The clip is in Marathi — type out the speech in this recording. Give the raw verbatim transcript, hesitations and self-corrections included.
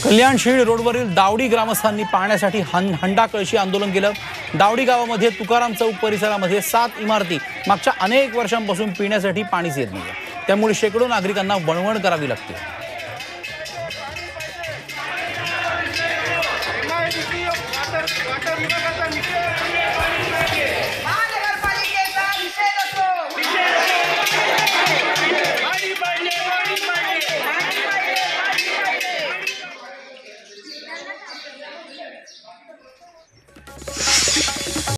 कल्याण शिळ रोडवरील दावडी ग्रामस्थांनी पाण्यासाठी हंडा कळशी आंदोलन केलं। दावडी गावामध्ये तुकाराम चौक परिसरामध्ये सात इमारती मागच्या अनेक वर्षांपासून पिण्यासाठी पाणीच येत नाही, त्यामुळे शेकडो नागरिकांना वणवण करावी लागते। वाटर विभागाचा निषेध